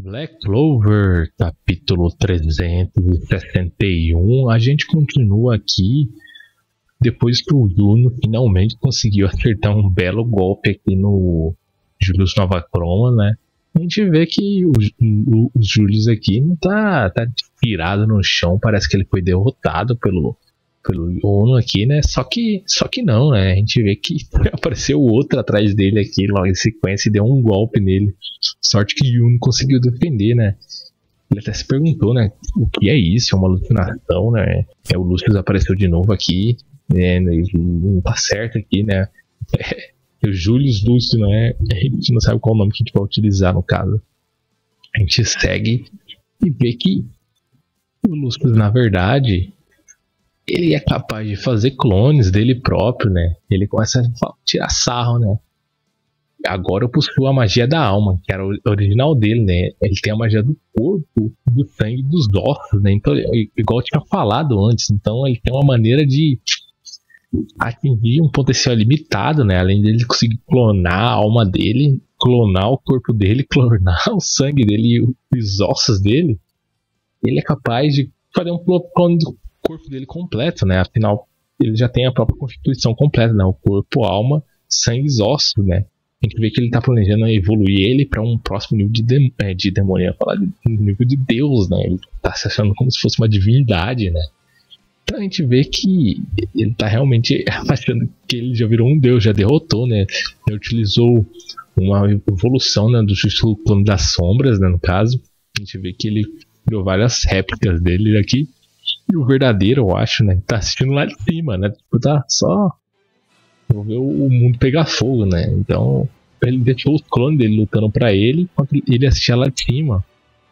Black Clover, capítulo 361. A gente continua aqui depois que o Juno finalmente conseguiu acertar um belo golpe aqui no Julius Novachroma, né? A gente vê que o Julius aqui não tá tirado no chão, parece que ele foi derrotado pelo Yuno aqui, né? Só que não, né? A gente vê que apareceu outro atrás dele aqui, logo em sequência, e deu um golpe nele. Sorte que Yuno conseguiu defender, né? Ele até se perguntou, né? O que é isso? É uma alucinação, né? O Lucius apareceu de novo aqui, né? Não tá certo aqui, né? O Julius Lúcio, né? A gente não sabe qual o nome que a gente vai utilizar no caso. A gente segue e vê que o Lucius, na verdade, ele é capaz de fazer clones dele próprio, né? Ele começa a tirar sarro, né? Agora eu possuo a magia da alma, que era o original dele, né? Ele tem a magia do corpo, do sangue, dos ossos, né? Então, igual eu tinha falado antes, então ele tem uma maneira de atingir um potencial limitado, né? Além dele conseguir clonar a alma dele, clonar o corpo dele, clonar o sangue dele e os ossos dele, ele é capaz de fazer um clone do corpo dele completo, né? Afinal, ele já tem a própria constituição completa, né? O corpo, alma, sangue e ossos, né? A gente vê que ele tá planejando evoluir ele para um próximo nível de demônio, ia falar de nível de Deus, né? Ele tá se achando como se fosse uma divindade, né? Então a gente vê que ele tá realmente achando que ele já virou um Deus, já derrotou, né? Ele utilizou uma evolução, né, do Justo Plano das Sombras, né, no caso. A gente vê que ele criou várias réplicas dele aqui. E o verdadeiro, eu acho, né? Tá assistindo lá de cima, né? Tipo, tá só. Vou ver o mundo pegar fogo, né? Então, ele deixou os clones dele lutando pra ele, enquanto ele assistia lá de cima.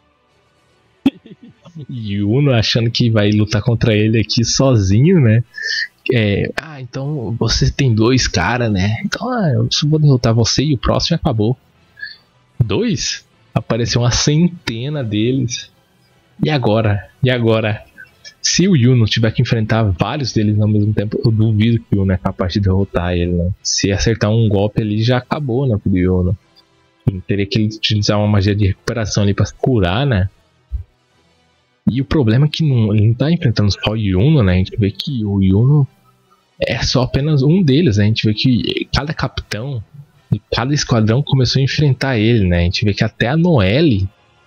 E o Uno achando que vai lutar contra ele aqui sozinho, né? Então você tem dois caras, né? Então, eu só vou derrotar você e o próximo acabou. Dois? Apareceu uma centena deles. E agora? Se o Yuno tiver que enfrentar vários deles ao mesmo tempo, eu duvido que o Yuno é capaz de derrotar ele, né? Se acertar um golpe ali, já acabou, né, pro Yuno. Ele teria que utilizar uma magia de recuperação ali pra se curar, né? E o problema é que ele não tá enfrentando só o Yuno, né? A gente vê que o Yuno é só apenas um deles, né? A gente vê que cada capitão de cada esquadrão começou a enfrentar ele, né? A gente vê que até a Noelle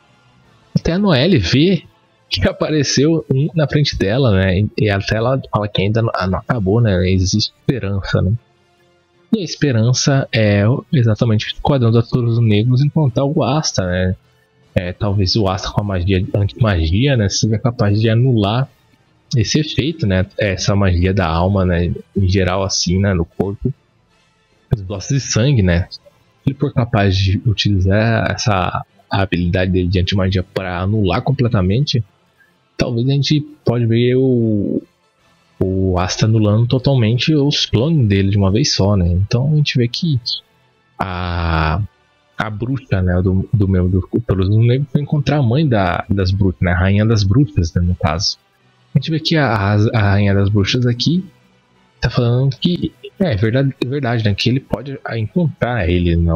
vê que apareceu um na frente dela, né? E até ela fala que ainda não acabou, né? Existe esperança, né? E a esperança é exatamente o esquadrão da Toros Negros encontrar o Asta, né? Talvez o Asta com a magia anti-magia, né? Seja capaz de anular esse efeito, né? Essa magia da alma, né? Em geral, assim, né? No corpo. Os ossos de sangue, né? Se ele for capaz de utilizar essa habilidade dele de anti-magia para anular completamente, talvez a gente pode ver o Asta anulando totalmente os clones dele de uma vez só, né? Então a gente vê que a bruxa, né, do Toros Negros foi encontrar a mãe das bruxas, né? A rainha das bruxas, né, no caso. A gente vê que a rainha das bruxas aqui tá falando que é verdade, né? Que ele pode encontrar ele, né,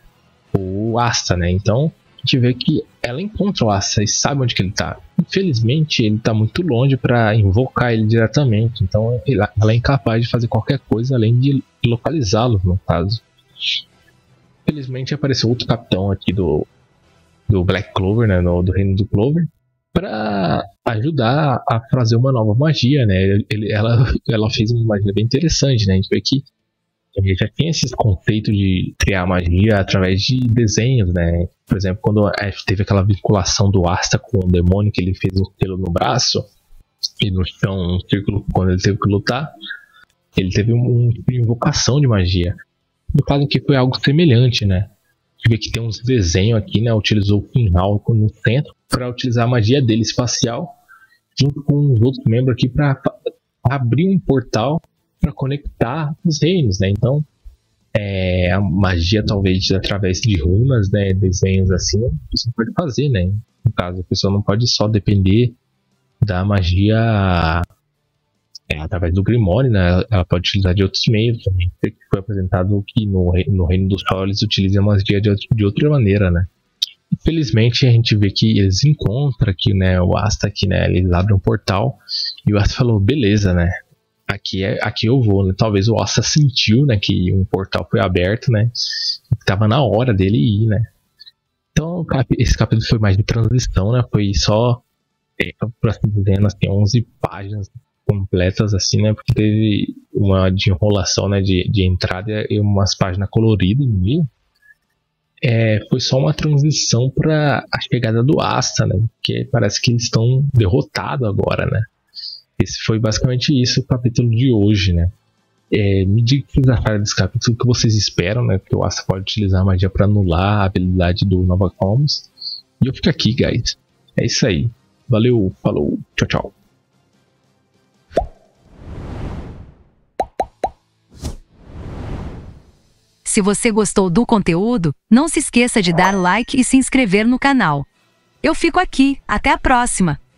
o Asta, né? Então a gente vê que ela encontra o Asta e sabe onde que ele tá. Infelizmente ele tá muito longe para invocar ele diretamente, então ela é incapaz de fazer qualquer coisa além de localizá-lo, no caso. Infelizmente apareceu outro capitão aqui do Black Clover, né, do reino do Clover, para ajudar a fazer uma nova magia, né? Ela fez uma magia bem interessante, né? A gente vê que ele já tinha esse conceito de criar magia através de desenhos, né? Por exemplo, quando teve aquela vinculação do Asta com o demônio, que ele fez um selo no braço e no chão um círculo quando ele teve que lutar, ele teve uma invocação de magia. No caso aqui foi algo semelhante, né? A gente vê que tem uns desenhos aqui, né? Utilizou o Finhal no centro para utilizar a magia dele espacial junto com os outros membros aqui para abrir um portal para conectar os reinos, né? Então, a magia talvez através de runas, né? Desenhos assim, você pode fazer, né? No caso, a pessoa não pode só depender da magia através do Grimório, né? Ela pode utilizar de outros meios também. Foi apresentado que no Reino dos Sol eles utilizam a magia de outra maneira, né? felizmente a gente vê que eles encontram aqui, né, o Asta aqui, né, eles abrem um portal e o Asta falou, beleza, né, aqui eu vou, né, talvez o Asta sentiu, né, que um portal foi aberto, né, que tava na hora dele ir, né. Então esse capítulo foi mais de transição, né, foi só, por assim dizer, assim, 11 páginas completas, assim, né, porque teve uma de enrolação, né, de entrada e umas páginas coloridas no meio. Foi só uma transição para a chegada do Asta, né? Porque parece que eles estão derrotados agora, né? Esse foi basicamente isso o capítulo de hoje, né? Me diga o que vocês acharam desse capítulo, o que vocês esperam, né? Porque o Asta pode utilizar a magia para anular a habilidade do Nova Combs. E eu fico aqui, guys. É isso aí. Valeu, falou, tchau, tchau. Se você gostou do conteúdo, não se esqueça de dar like e se inscrever no canal. Eu fico aqui, até a próxima!